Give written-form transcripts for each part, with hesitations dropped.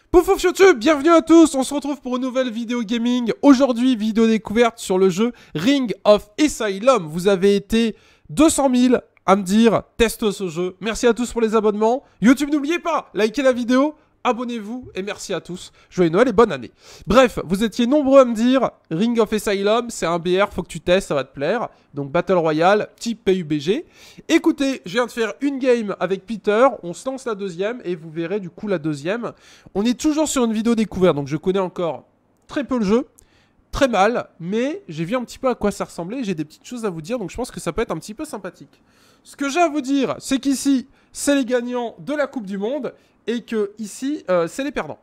Pouf ouf YouTube, bienvenue à tous, on se retrouve pour une nouvelle vidéo gaming. Aujourd'hui, vidéo découverte sur le jeu Ring of Asylum. Vous avez été 200 000 à me dire, teste ce jeu. Merci à tous pour les abonnements. YouTube, n'oubliez pas, likez la vidéo, abonnez-vous et merci à tous. Joyeux Noël et bonne année. Bref, vous étiez nombreux à me dire, Ring of Asylum, c'est un BR, faut que tu testes, ça va te plaire. Donc Battle Royale, type PUBG. Écoutez, je viens de faire une game avec Peter, on se lance la deuxième et vous verrez du coup la deuxième. On est toujours sur une vidéo découverte, donc je connais encore très peu le jeu. Très mal, mais j'ai vu un petit peu à quoi ça ressemblait, j'ai des petites choses à vous dire, donc je pense que ça peut être un petit peu sympathique. Ce que j'ai à vous dire, c'est qu'ici, c'est les gagnants de la Coupe du Monde, et que ici, c'est les perdants.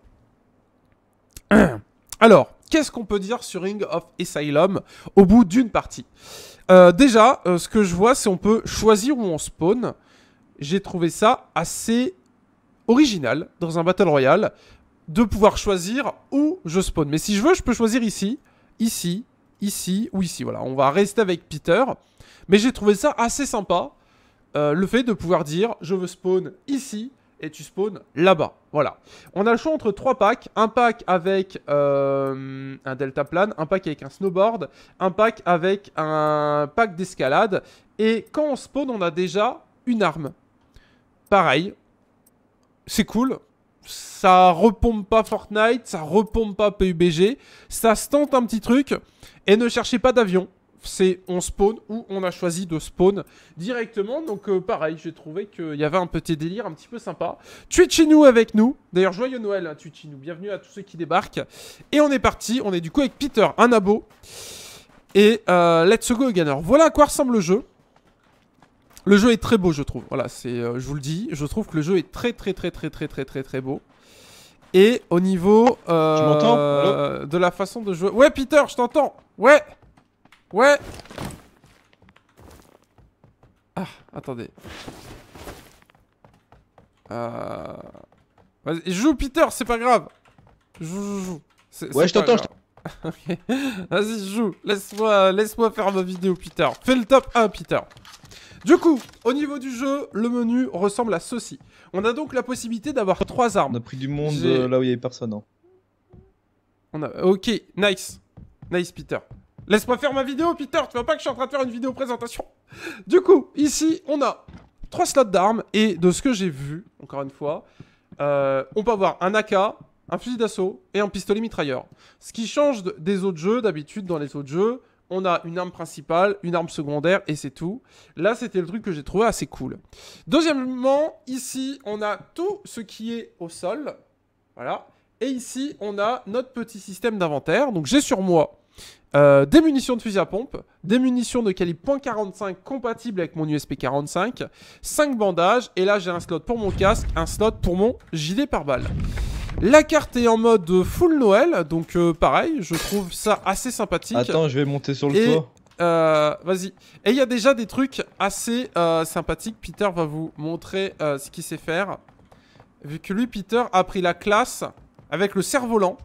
Alors, qu'est-ce qu'on peut dire sur Ring of Asylum au bout d'une partie? Déjà, ce que je vois, c'est on peut choisir où on spawn. J'ai trouvé ça assez original dans un Battle Royale de pouvoir choisir où je spawn. Mais si je veux, je peux choisir ici, ici, ici ou ici. Voilà, on va rester avec Peter. Mais j'ai trouvé ça assez sympa, le fait de pouvoir dire je veux spawn ici et tu spawns là-bas. Voilà. On a le choix entre 3 packs. Un pack avec un deltaplane, un pack avec un snowboard, un pack avec un pack d'escalade. Et quand on spawn, on a déjà une arme. Pareil. C'est cool. Ça repompe pas Fortnite, ça repompe pas PUBG. Ça se tente un petit truc. Et ne cherchez pas d'avion. C'est on spawn ou on a choisi de spawn directement. Donc pareil, j'ai trouvé qu'il y avait un petit délire un petit peu sympa. Twitchez-nous avec nous. D'ailleurs, joyeux Noël, hein, Twitchez-nous. Bienvenue à tous ceux qui débarquent. Et on est parti. On est du coup avec Peter, un abo. Et let's go Gunner. Voilà à quoi ressemble le jeu. Le jeu est très beau, je trouve. Voilà, c'est, je vous le dis. Je trouve que le jeu est très beau. Et au niveau de la façon de jouer... Ouais, Peter, je t'entends. Ouais. Ouais. Ah, attendez. Vas-y, joue Peter, c'est pas grave. Joue. Ouais, je t'entends. Ok. Vas-y, joue. Laisse-moi faire ma vidéo, Peter. Fais le top 1, Peter. Du coup, au niveau du jeu, le menu ressemble à ceci. On a donc la possibilité d'avoir 3 armes. On a pris du monde là où il y avait personne. Hein. Ok, nice. Nice, Peter. Laisse-moi faire ma vidéo, Peter. Tu vois pas que je suis en train de faire une vidéo présentation. Du coup, ici, on a 3 slots d'armes. Et de ce que j'ai vu, encore une fois, on peut avoir un AK, un fusil d'assaut et un pistolet mitrailleur. Ce qui change des autres jeux. D'habitude, dans les autres jeux, on a une arme principale, une arme secondaire et c'est tout. Là, c'était le truc que j'ai trouvé assez cool. Deuxièmement, ici, on a tout ce qui est au sol. Voilà. Et ici, on a notre petit système d'inventaire. Donc, j'ai sur moi des munitions de fusil à pompe, des munitions de calibre .45 compatibles avec mon USP 45, 5 bandages, et là j'ai un slot pour mon casque, un slot pour mon gilet pare-balles. La carte est en mode full Noël, donc pareil, je trouve ça assez sympathique. Attends, je vais monter sur le toit. Vas-y. Et il y a déjà des trucs assez sympathiques. Peter va vous montrer ce qu'il sait faire. Vu que lui, Peter, a pris la classe avec le cerf-volant.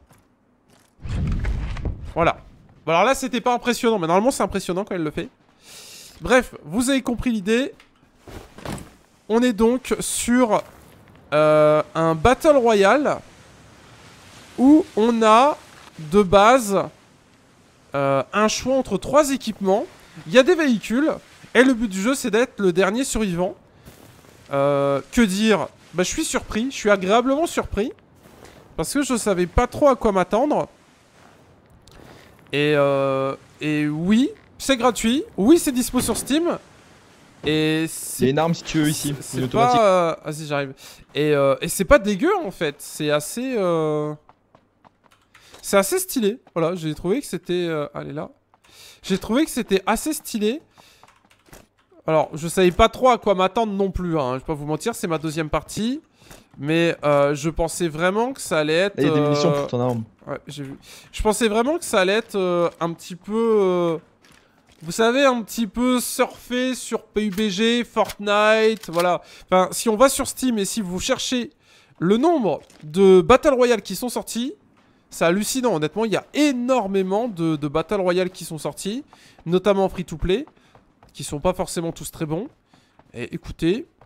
Voilà. Bon, alors là, c'était pas impressionnant, mais normalement, c'est impressionnant quand il le fait. Bref, vous avez compris l'idée. On est donc sur un Battle Royale où on a de base un choix entre 3 équipements. Il y a des véhicules et le but du jeu, c'est d'être le dernier survivant. Que dire? Bah, je suis surpris, je suis agréablement surpris parce que je savais pas trop à quoi m'attendre. Et oui, c'est gratuit. Oui, c'est dispo sur Steam. Et c'est... Il y a une arme si tu veux ici. C'est pas... Vas-y, j'arrive. Et c'est pas dégueu en fait. C'est assez... C'est assez stylé. Voilà, j'ai trouvé que c'était... Allez là. J'ai trouvé que c'était assez stylé. Alors, je savais pas trop à quoi m'attendre non plus. Hein. Je vais pas vous mentir, c'est ma deuxième partie. Mais je pensais vraiment que ça allait être... Là, il y a des munitions pour ton arme. Ouais, j'ai vu. Je pensais vraiment que ça allait être un petit peu... vous savez, un petit peu surfer sur PUBG, Fortnite, voilà. Enfin, si on va sur Steam et si vous cherchez le nombre de Battle Royale qui sont sortis, c'est hallucinant. Honnêtement, il y a énormément de Battle Royale qui sont sortis, notamment en free-to-play, qui sont pas forcément tous très bons. Et écoutez...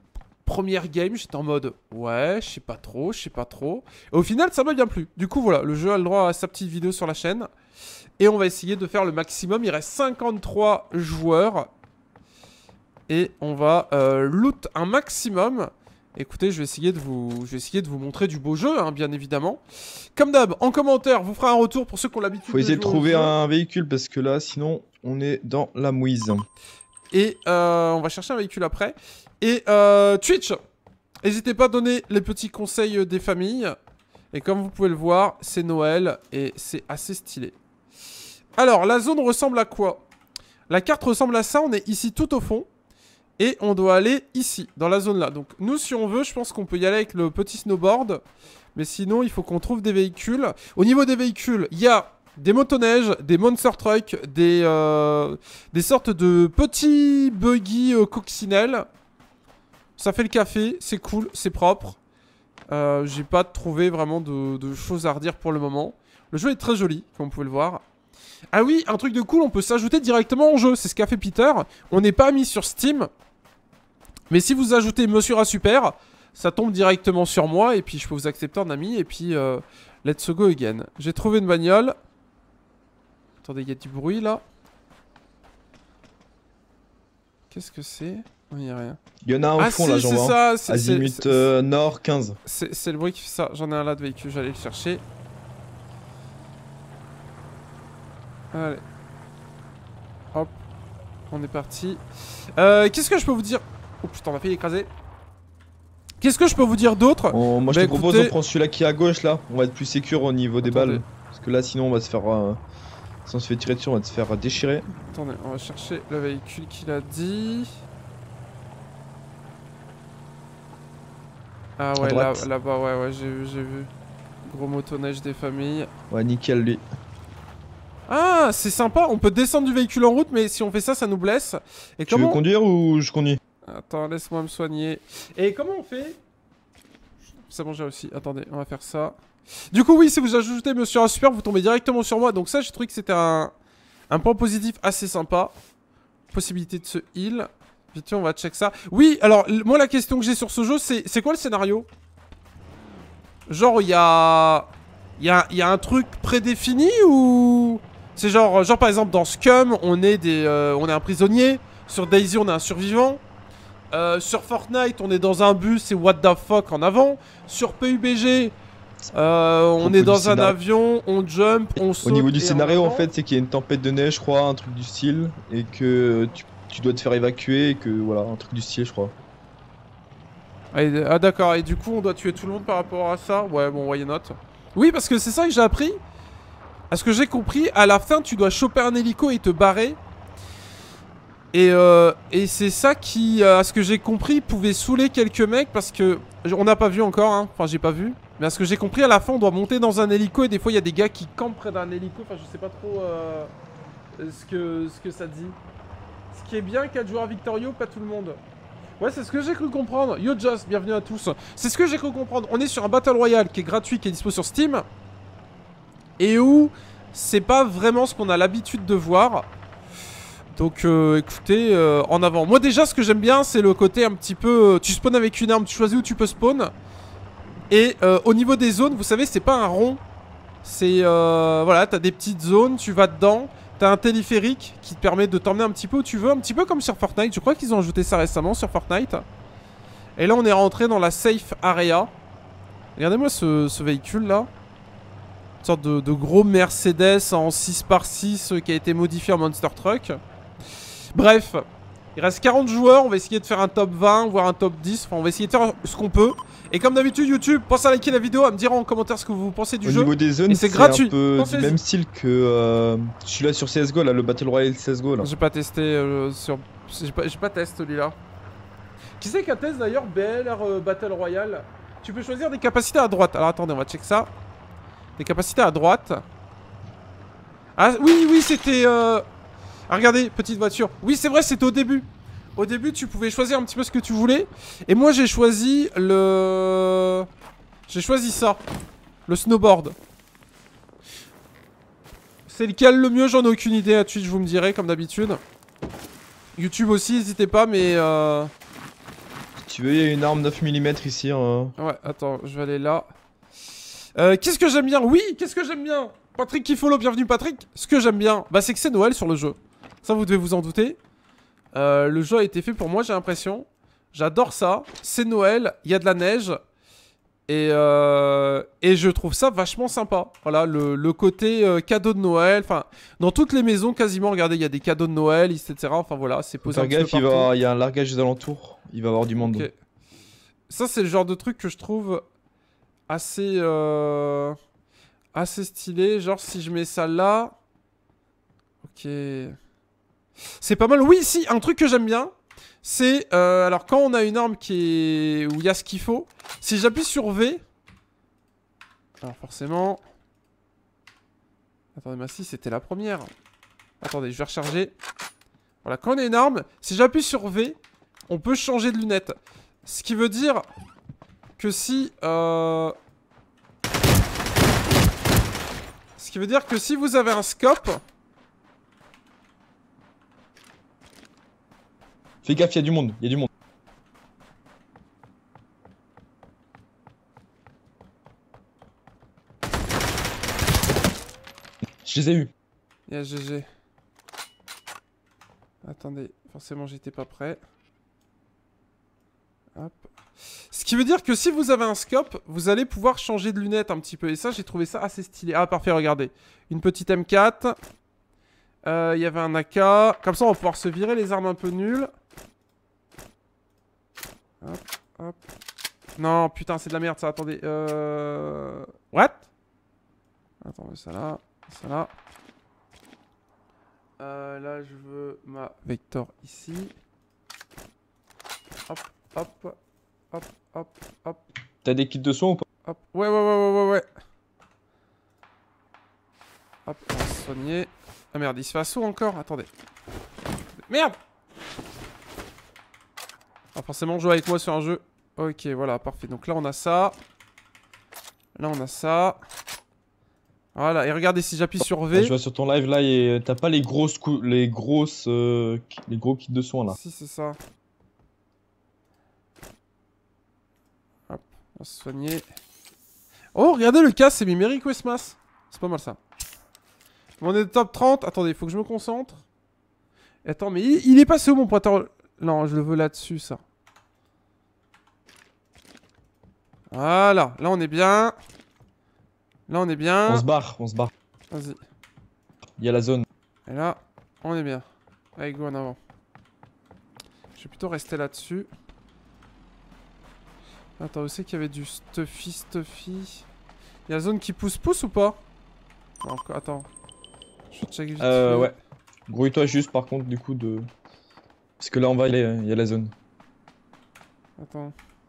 Première game, j'étais en mode ouais, je sais pas trop. Et au final, ça m'a bien plu. Du coup, voilà, le jeu a le droit à sa petite vidéo sur la chaîne. Et on va essayer de faire le maximum. Il reste 53 joueurs. Et on va loot un maximum. Écoutez, je vais essayer de vous montrer du beau jeu, hein, bien évidemment. Comme d'hab, en commentaire, vous ferez un retour pour ceux qui ont l'habitude de Faut essayer de jouer au trouver jeu. un véhicule parce que là, sinon, on est dans la mouise. Et on va chercher un véhicule après. Et Twitch, n'hésitez pas à donner les petits conseils des familles. Et comme vous pouvez le voir, c'est Noël et c'est assez stylé. Alors, la zone ressemble à quoi? La carte ressemble à ça, on est ici tout au fond. Et on doit aller ici, dans la zone là. Donc nous, si on veut, je pense qu'on peut y aller avec le petit snowboard. Mais sinon, il faut qu'on trouve des véhicules. Au niveau des véhicules, il y a des motoneiges, des monster trucks, des sortes de petits buggy coccinelles. Ça fait le café, c'est cool, c'est propre. J'ai pas trouvé vraiment de choses à redire pour le moment. Le jeu est très joli, comme vous pouvez le voir. Ah oui, un truc de cool, on peut s'ajouter directement en jeu. C'est ce qu'a fait Peter. On n'est pas mis sur Steam. Mais si vous ajoutez Monsieur A Super, ça tombe directement sur moi. Et puis je peux vous accepter en ami. Et puis let's go again. J'ai trouvé une bagnole. Attendez, il y a du bruit là. Qu'est-ce que c'est? Il n'y a rien. Il y en a un au fond là, j'en vois. Azimut nord 15. C'est le bruit qui fait ça. J'en ai un là de véhicule, j'allais le chercher. Allez. Hop. On est parti. Qu'est-ce que je peux vous dire? Oh putain, on m'a fait écraser. Qu'est-ce que je peux vous dire d'autre? Moi je te propose, on prend celui-là qui est à gauche là. On va être plus sécure au niveau des balles. Parce que là sinon on va se faire... si on se fait tirer dessus, on va se faire déchirer. Attendez, on va chercher le véhicule qu'il a dit. Ah ouais, là-bas, ouais, j'ai vu. Gros motoneige des familles. Ouais, nickel lui. Ah, c'est sympa, on peut descendre du véhicule en route, mais si on fait ça, ça nous blesse. Et tu veux conduire ou je conduis? Attends, laisse-moi me soigner. Et comment on fait? C'est bon, j'ai aussi. Attendez, on va faire ça. Du coup, oui, si vous ajoutez Monsieur A Super, vous tombez directement sur moi. Donc ça, j'ai trouvé que c'était un point positif assez sympa. Possibilité de se heal. Vite fait, on va check ça. Oui, alors, moi, la question que j'ai sur ce jeu, c'est quoi le scénario? Genre, il y a un truc prédéfini ou... C'est genre par exemple dans Scum, on est un prisonnier. Sur Daisy, on est un survivant. Sur Fortnite, on est dans un bus et what the fuck en avant. Sur PUBG, on est dans un avion, on jump, on saute. Au niveau du scénario, en fait, c'est qu'il y a une tempête de neige, je crois, un truc du style. Et que tu dois te faire évacuer et que voilà, un truc du style, je crois. Ah d'accord, et du coup, on doit tuer tout le monde par rapport à ça. Ouais, bon, why not. Oui, parce que c'est ça que j'ai appris. À ce que j'ai compris, à la fin, tu dois choper un hélico et te barrer. Et c'est ça qui, à ce que j'ai compris, pouvait saouler quelques mecs parce que... On n'a pas vu encore, hein. Enfin, j'ai pas vu. Mais à ce que j'ai compris, à la fin, on doit monter dans un hélico et des fois, il y a des gars qui campent près d'un hélico. Enfin, je sais pas trop ce que ça dit. Ce qui est bien, 4 joueurs victorieux, pas tout le monde. Ouais, c'est ce que j'ai cru comprendre. Yo Just, bienvenue à tous. C'est ce que j'ai cru comprendre. On est sur un Battle Royale qui est gratuit, qui est dispo sur Steam. Et où c'est pas vraiment ce qu'on a l'habitude de voir. Donc écoutez, en avant. Moi déjà, ce que j'aime bien, c'est le côté un petit peu... tu spawns avec une arme, tu choisis où tu peux spawn. Et au niveau des zones, vous savez, c'est pas un rond. C'est... voilà, t'as des petites zones, tu vas dedans. T'as un téléphérique qui te permet de t'emmener un petit peu où tu veux. Un petit peu comme sur Fortnite. Je crois qu'ils ont ajouté ça récemment sur Fortnite. Et là, on est rentré dans la safe area. Regardez-moi ce véhicule là. Une sorte de gros Mercedes en 6x6 qui a été modifié en Monster Truck. Bref, il reste 40 joueurs. On va essayer de faire un top 20, voire un top 10. Enfin, on va essayer de faire ce qu'on peut. Et comme d'habitude, YouTube, pensez à liker la vidéo, à me dire en commentaire ce que vous pensez du jeu. Au niveau des zones, c'est gratuit. Un peu du même style que celui-là sur CSGO, là, le Battle Royale CSGO. Là. J'ai pas testé sur... J'ai pas testé celui-là. Qui c'est qui a testé d'ailleurs BLR Battle Royale? Tu peux choisir des capacités à droite. Alors attendez, on va check ça. Des capacités à droite. Ah oui, c'était... Ah, regardez, petite voiture. Oui, c'est vrai, c'était au début. Au début, tu pouvais choisir un petit peu ce que tu voulais. Et moi, j'ai choisi le... J'ai choisi ça. Le snowboard. C'est lequel le mieux? J'en ai aucune idée. À Twitch, vous me direz, comme d'habitude. YouTube aussi, n'hésitez pas, mais... tu veux, il y a une arme 9 mm ici. Ouais, attends, je vais aller là. Qu'est-ce que j'aime bien? Oui, qu'est-ce que j'aime bien? Patrick qui follow, bienvenue Patrick. Ce que j'aime bien, bah c'est que c'est Noël sur le jeu. Ça, vous devez vous en douter. Le jeu a été fait pour moi, j'ai l'impression. J'adore ça. C'est Noël, il y a de la neige. Et je trouve ça vachement sympa. Voilà, le côté cadeau de Noël. Enfin, dans toutes les maisons, quasiment, regardez, il y a des cadeaux de Noël, etc. Enfin voilà, c'est posé un petit peu Faire partout. gaffe, il y a un largage des alentours. Il va y avoir du monde. Ok. Ça, c'est le genre de truc que je trouve assez, assez stylé. Genre, si je mets ça là... Ok... C'est pas mal. Oui, si, un truc que j'aime bien, c'est... alors, quand on a une arme qui est... où il y a ce qu'il faut, si j'appuie sur V... Alors, forcément... Attendez, mais si, c'était la première. Attendez, je vais recharger. Voilà, quand on a une arme, si j'appuie sur V, on peut changer de lunettes. Ce qui veut dire que si... Ce qui veut dire que si vous avez un scope... Fais gaffe, il y a du monde, il y a du monde. Je les ai eus. Y'a GG. Attendez, forcément j'étais pas prêt. Hop. Ce qui veut dire que si vous avez un scope, vous allez pouvoir changer de lunettes un petit peu. Et ça, j'ai trouvé ça assez stylé. Ah, parfait, regardez. Une petite M4. Il y avait un AK. Comme ça, on va pouvoir se virer les armes un peu nulles. Hop, hop. Non, putain, c'est de la merde ça. Attendez. What? Attendez, ça là. Ça là. Là, je veux ma Vector ici. Hop, hop. Hop, hop, hop. T'as des kits de soins ou pas? Hop. Ouais. Hop, on va se soigner. Ah merde, il se fait assaut encore. Attendez. Merde! Ah, forcément, jouer avec moi sur un jeu. Ok, voilà, parfait. Donc là, on a ça. Là, on a ça. Voilà, et regardez, si j'appuie sur V... Ah, je vois sur ton live, là, et t'as pas les gros kits de soins, là. Si, c'est ça. Hop, on va se soigner. Oh, regardez, le casque, c'est Merry Christmas. C'est pas mal, ça. On est top 30. Attendez, il faut que je me concentre. Attends, mais il est passé où, mon pointeur? Non, je le veux là-dessus, ça. Voilà, là, on est bien. Là, on est bien. On se barre, on se barre. Vas-y. Il y a la zone. Et là, on est bien. Allez, go en avant. Je vais plutôt rester là-dessus. Attends, où c'est qu'il y avait du stuffy? Il y a la zone qui pousse ou pas? Non, attends. Je check vite fait. Ouais. Grouille-toi juste, par contre, du coup, de... Parce que là, on va aller, il y a la zone. Attends.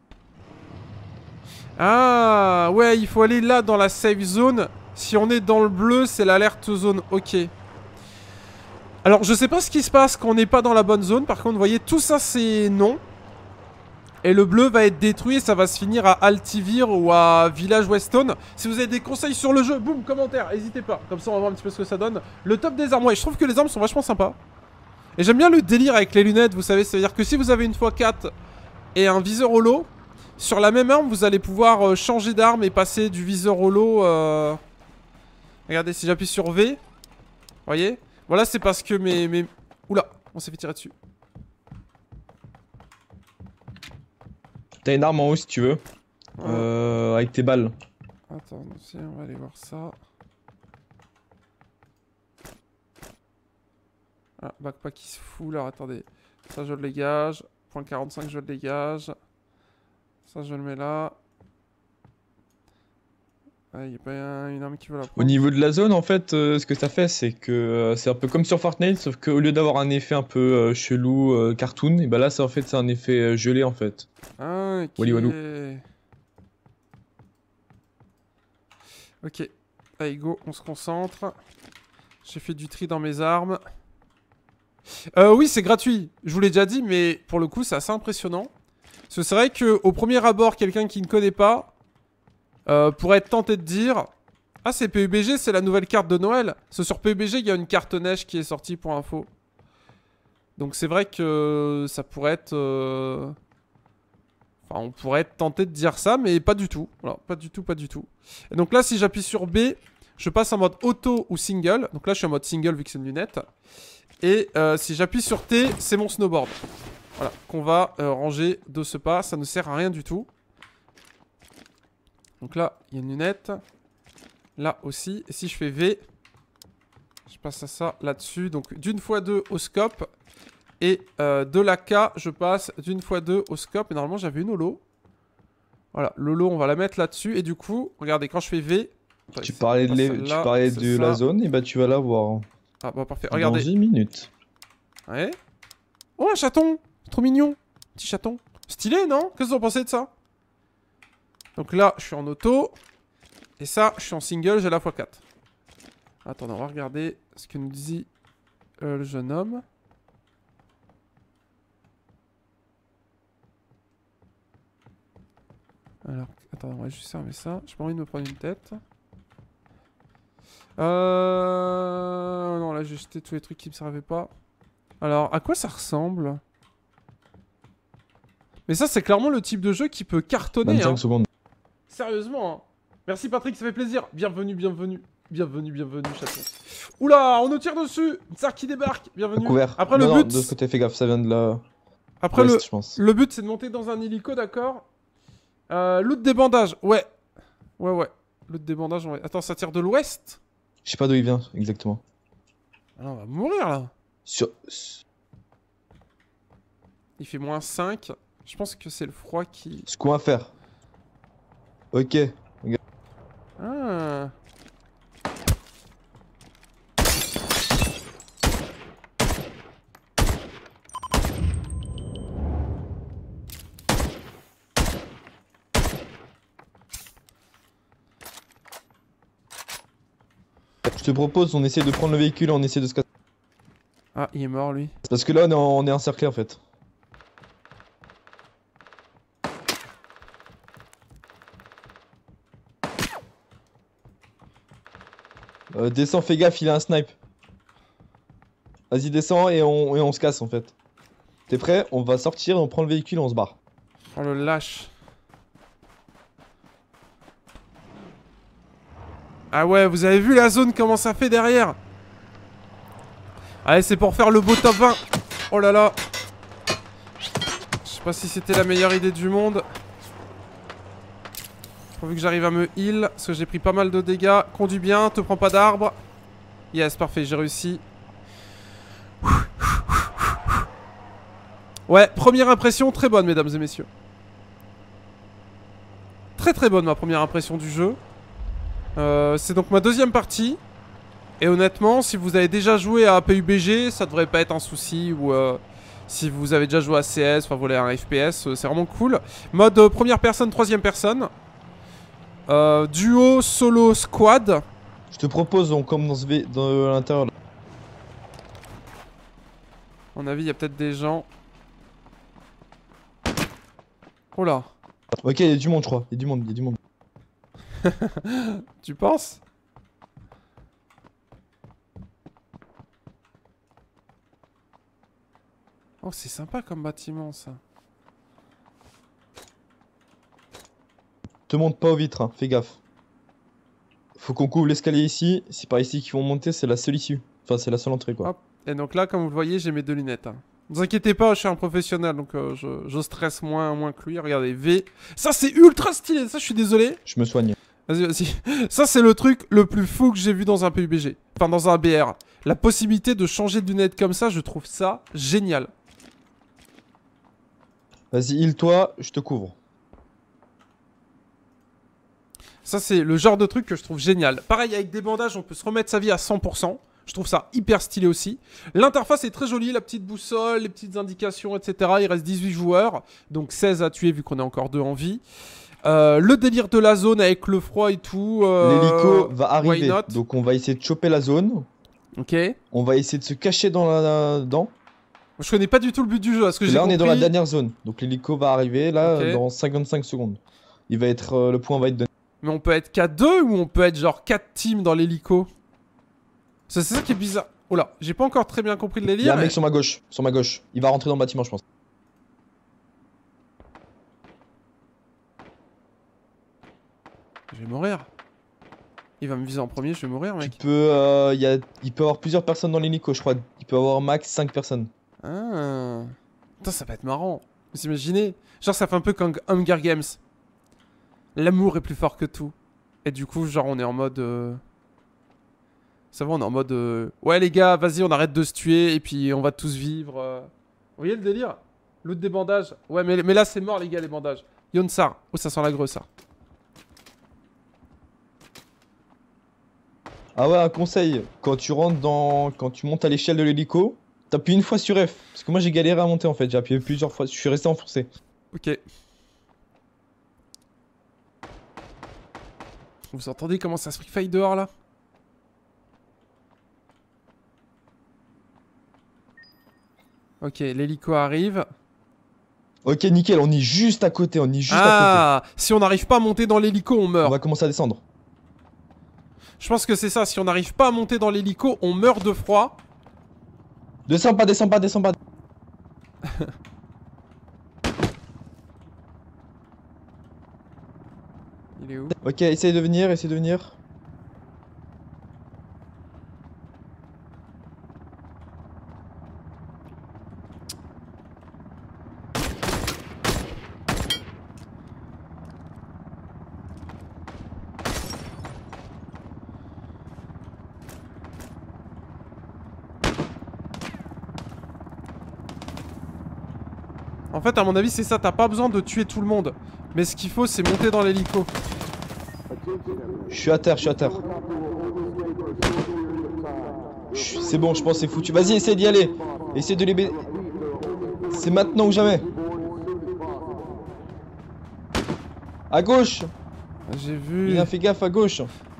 Ah, ouais, il faut aller là, dans la safe zone. Si on est dans le bleu, c'est l'alerte zone. Ok. Alors, je sais pas ce qui se passe quand on n'est pas dans la bonne zone. Par contre, vous voyez, tout ça, c'est non. Et le bleu va être détruit et ça va se finir à Altivir ou à Village Weston. Si vous avez des conseils sur le jeu, boum, commentaire, n'hésitez pas. Comme ça, on va voir un petit peu ce que ça donne. Le top des armes, ouais, je trouve que les armes sont vachement sympas. Et j'aime bien le délire avec les lunettes, vous savez. C'est-à-dire que si vous avez une x4 et un viseur holo, sur la même arme, vous allez pouvoir changer d'arme et passer du viseur holo. Regardez, si j'appuie sur V, voyez. Voilà, c'est parce que mes... Oula, on s'est fait tirer dessus. T'as une arme en haut si tu veux. Avec tes balles. Attends, on va aller voir ça. Ah, backpack qui se fout là, attendez. Ça, je le dégage. Point 45, je le dégage. Ça, je le mets là. Ah, y a pas une arme qui veut la prendre. Au niveau de la zone, en fait, ce que ça fait, c'est que c'est un peu comme sur Fortnite, sauf qu'au lieu d'avoir un effet un peu chelou, cartoon, et bah là, en fait, c'est un effet gelé, en fait. Ah, ok. Wally walou. Ok. Allez, go, on se concentre. J'ai fait du tri dans mes armes. Oui, c'est gratuit. Je vous l'ai déjà dit, mais pour le coup, c'est assez impressionnant. Parce que c'est vrai qu'au premier abord, quelqu'un qui ne connaît pas pourrait être tenté de dire: ah, c'est PUBG, c'est la nouvelle carte de Noël. Parce que sur PUBG, il y a une carte neige qui est sortie pour info. Donc c'est vrai que ça pourrait être Enfin, on pourrait être tenté de dire ça, mais pas du tout. Voilà, pas du tout, pas du tout. Et donc là, si j'appuie sur B, je passe en mode auto ou single. Donc là, je suis en mode single vu que c'est une lunette. Et si j'appuie sur T, c'est mon snowboard. Voilà, qu'on va ranger de ce pas. Ça ne sert à rien du tout. Donc là, il y a une lunette. Là aussi. Et si je fais V, je passe à ça là-dessus. Donc d'une fois 2 au scope. Et de la K, je passe d'une fois 2 au scope. Et normalement, j'avais une holo. Voilà, l'holo, on va la mettre là-dessus. Et du coup, regardez, quand je fais V... Tu parlais de la zone, et bah tu vas la voir. Ah bah parfait, regardez. Dans 10 minutes. Ouais. Oh, un chaton. Trop mignon. Petit chaton. Stylé, non? Qu'est-ce que vous en pensez de ça? Donc là, je suis en auto. Et ça, je suis en single, j'ai la x4. Attendez, on va regarder ce que nous dit le jeune homme. Alors, attends, on va juste fermer ça. J'ai pas envie de me prendre une tête. Non, là, j'ai jeté tous les trucs qui me servaient pas. Alors, à quoi ça ressemble? Mais ça, c'est clairement le type de jeu qui peut cartonner. 25 secondes. Sérieusement, hein. Merci Patrick, ça fait plaisir. Bienvenue, bienvenue. Bienvenue, bienvenue, chaton. Oula, on nous tire dessus. Tsar qui débarque. Bienvenue. Couvert. Après, non, le non, but... de ce côté, fais gaffe, ça vient de là. Après, Ouest, je pense. le but, c'est de monter dans un hélico, d'accord. Loot des bandages. Ouais. Ouais, ouais. Loot des bandages, ouais. Attends, ça tire de l'ouest? Je sais pas d'où il vient, exactement. Ah, on va mourir, là. Sur... Il fait moins 5. Je pense que c'est le froid qui... Ce qu'on va faire. Ok. Ah. Je te propose, on essaie de prendre le véhicule et on essaie de se casser. Ah, il est mort, lui. Parce que là, on est encerclé en fait. Descends, fais gaffe, il a un snipe. Vas-y, descends et on se casse en fait. T'es prêt? On va sortir, on prend le véhicule et on se barre. Oh, le lâche. Ah ouais, vous avez vu la zone, comment ça fait derrière? Allez, c'est pour faire le beau top 20. Oh là là. Je sais pas si c'était la meilleure idée du monde. Pourvu que j'arrive à me heal, parce que j'ai pris pas mal de dégâts. Conduis bien, te prends pas d'arbre. Yes, parfait, j'ai réussi. Ouais, première impression très bonne, mesdames et messieurs. Très très bonne ma première impression du jeu. C'est donc ma deuxième partie. Et honnêtement, si vous avez déjà joué à PUBG, ça devrait pas être un souci. Ou si vous avez déjà joué à CS, enfin vous voulez un FPS, c'est vraiment cool. Mode première personne, troisième personne. Duo, solo, squad. Je te propose, on commence dans l'intérieur. À mon avis, il y a peut-être des gens. Oh là. Ok, il y a du monde, je crois. Il y a du monde, il y a du monde. Tu penses? Oh, c'est sympa comme bâtiment, ça. Te monte pas aux vitres, hein. Fais gaffe. Faut qu'on couvre l'escalier ici. C'est par ici qu'ils vont monter, c'est la seule issue. Enfin, c'est la seule entrée, quoi. Hop. Et donc là, comme vous le voyez, j'ai mes deux lunettes. Hein. Ne vous inquiétez pas, je suis un professionnel, donc je stresse moins que lui. Regardez, V. Ça, c'est ultra stylé. Ça, je suis désolé. Je me soigne. Vas-y, vas-y. Ça, c'est le truc le plus fou que j'ai vu dans un PUBG. Enfin, dans un BR. La possibilité de changer de lunettes comme ça, je trouve ça génial. Vas-y, heal-toi, je te couvre. Ça, c'est le genre de truc que je trouve génial. Pareil, avec des bandages, on peut se remettre sa vie à 100%. Je trouve ça hyper stylé aussi. L'interface est très jolie, la petite boussole, les petites indications, etc. Il reste 18 joueurs, donc 16 à tuer vu qu'on est encore 2 en vie. Le délire de la zone avec le froid et tout. L'hélico va arriver, donc on va essayer de choper la zone. Ok. On va essayer de se cacher dedans. Je connais pas du tout le but du jeu. Parce que là, on est dans la dernière zone, donc l'hélico va arriver là okay. Dans 55 secondes. Il va être, le point va être donné. Mais on peut être qu'à 2 ou on peut être genre 4 teams dans l'hélico? C'est ça qui est bizarre. Oh là, j'ai pas encore très bien compris le délire. Il y a un mec sur ma gauche, Il va rentrer dans le bâtiment, je pense. Je vais mourir. Il va me viser en premier, je vais mourir, mec. Il peut y avoir plusieurs personnes dans l'hélico, je crois. Il peut avoir max 5 personnes. Ah. Putain, ça va être marrant. Vous imaginez? Genre, ça fait un peu comme Hunger Games. L'amour est plus fort que tout. Et du coup, genre, on est en mode... Ça va, on est en mode... Ouais, les gars, vas-y, on arrête de se tuer, et puis on va tous vivre. Vous voyez le délire? L'autre des bandages. Ouais, mais là, c'est mort, les gars, les bandages. Yonsar. Oh, ça sent la greu, ça. Ah ouais, un conseil. Quand tu montes à l'échelle de l'hélico, t'appuies une fois sur F. Parce que moi, j'ai galéré à monter, en fait. J'ai appuyé plusieurs fois. Je suis resté enfoncé. Ok. Vous entendez comment ça se free fight dehors, là? Ok, l'hélico arrive. Ok, nickel, on est juste à côté, on est juste à Ah, si on n'arrive pas à monter dans l'hélico, on côté. meurt. On va commencer à descendre. Je pense que c'est ça, si on n'arrive pas à monter dans l'hélico, on meurt de froid. Descends pas, descends pas, descends pas. Il est où? Ok, essaye de venir, essaye de venir. En fait, à mon avis, c'est ça, t'as pas besoin de tuer tout le monde. Mais ce qu'il faut, c'est monter dans l'hélico. Je suis à terre, je suis à terre. C'est bon, je pense que c'est foutu. Vas-y, essaye d'y aller. Essaye de les baiser. C'est maintenant ou jamais. À gauche. J'ai vu. Bien, fais gaffe à gauche.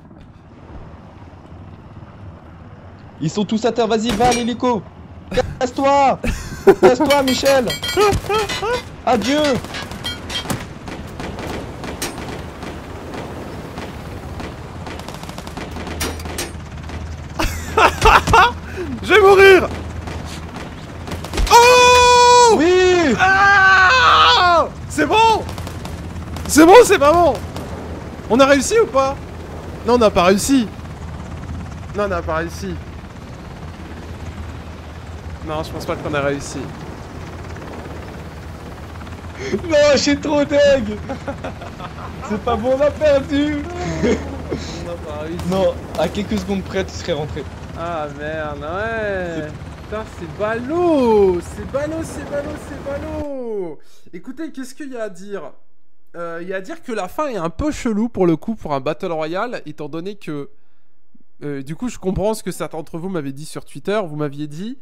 Ils sont tous à terre, vas-y, va à l'hélico. Casse-toi. Casse-toi, Michel. Adieu. Je vais mourir. Oh Oui. Ah, c'est bon. C'est bon, c'est pas bon. On a réussi ou pas? Non, on n'a pas réussi. Non, on n'a pas réussi. Non, je pense pas qu'on a réussi. Non, je suis trop deg. C'est pas bon, on a perdu. On n'a pas réussi. Non, à quelques secondes près, tu serais rentré. Ah merde, ouais. Putain, c'est ballot. C'est ballot, c'est ballot, c'est ballot. Écoutez, qu'est-ce qu'il y a à dire? Il y a à dire que la fin est un peu chelou pour le coup pour un Battle Royale, étant donné que... du coup, je comprends ce que certains d'entre vous m'avaient dit sur Twitter. Vous m'aviez dit...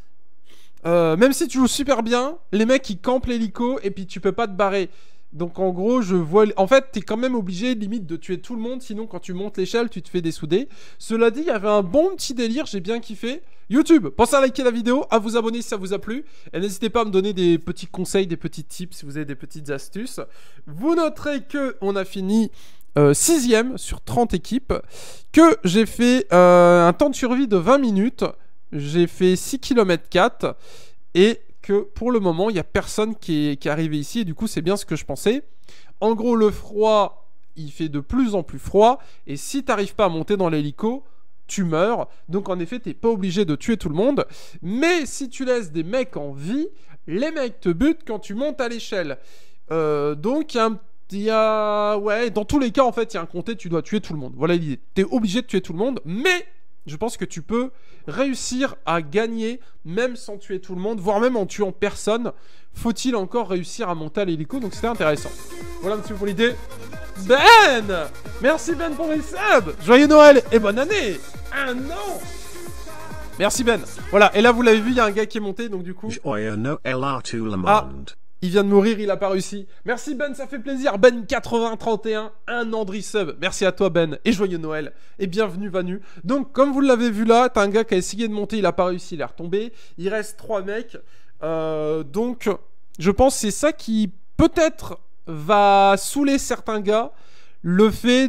même si tu joues super bien, les mecs ils campent l'hélico et puis tu peux pas te barrer. Donc en gros, je vois... En fait, t'es quand même obligé limite de tuer tout le monde, sinon quand tu montes l'échelle, tu te fais dessouder. Cela dit, il y avait un bon petit délire, j'ai bien kiffé. YouTube, pensez à liker la vidéo, à vous abonner si ça vous a plu. Et n'hésitez pas à me donner des petits conseils, des petits tips si vous avez des petites astuces. Vous noterez que on a fini 6ème sur 30 équipes. Que j'ai fait un temps de survie de 20 minutes. J'ai fait 6 km 4. Et que pour le moment, il n'y a personne qui est arrivé ici. Et du coup, c'est bien ce que je pensais. En gros, le froid, il fait de plus en plus froid. Et si tu n'arrives pas à monter dans l'hélico, tu meurs. Donc en effet, t'es pas obligé de tuer tout le monde. Mais si tu laisses des mecs en vie, les mecs te butent quand tu montes à l'échelle. Donc ouais, dans tous les cas, en fait, il y a un comté, tu dois tuer tout le monde. Voilà l'idée. T'es obligé de tuer tout le monde, mais je pense que tu peux réussir à gagner même sans tuer tout le monde, voire même en tuant personne. Faut-il encore réussir à monter à l'hélico? Donc c'était intéressant. Voilà un petit peu pour l'idée. Ben! Merci Ben pour les subs! Joyeux Noël et bonne année! Un an! Merci Ben. Voilà, et là vous l'avez vu, il y a un gars qui est monté, donc du coup... Joyeux Noël à tout le monde. Ah, il vient de mourir, il a pas réussi. Merci Ben, ça fait plaisir. Ben 8031, un an de resub. Merci à toi Ben, et joyeux Noël. Et bienvenue Vanu. Donc comme vous l'avez vu là, t'as un gars qui a essayé de monter, il a pas réussi, il est retombé. Il reste 3 mecs. Donc je pense que c'est ça qui peut-être va saouler certains gars. Le fait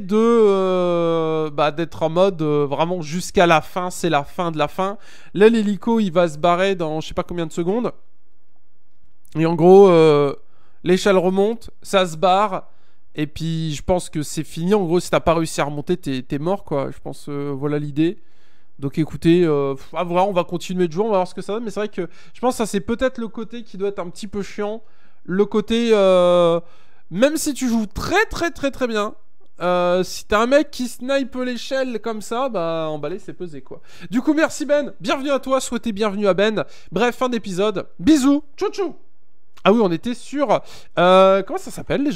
de d'être en mode vraiment jusqu'à la fin, c'est la fin de la fin. Là l'hélico il va se barrer dans je sais pas combien de secondes. Et en gros l'échelle remonte, ça se barre. Et puis, je pense que c'est fini. En gros, si t'as pas réussi à remonter, t'es mort, quoi. Je pense, voilà l'idée. Donc, écoutez, voilà, on va continuer de jouer, on va voir ce que ça donne. Mais c'est vrai que je pense que ça, c'est peut-être le côté qui doit être un petit peu chiant. Le côté, même si tu joues très, très, très, très bien, si t'as un mec qui snipe l'échelle comme ça, bah, emballer, c'est pesé, quoi. Du coup, merci Ben. Bienvenue à toi. Souhaitez bienvenue à Ben. Bref, fin d'épisode. Bisous. Tchou tchou. Ah oui, on était sur... comment ça s'appelle déjà ?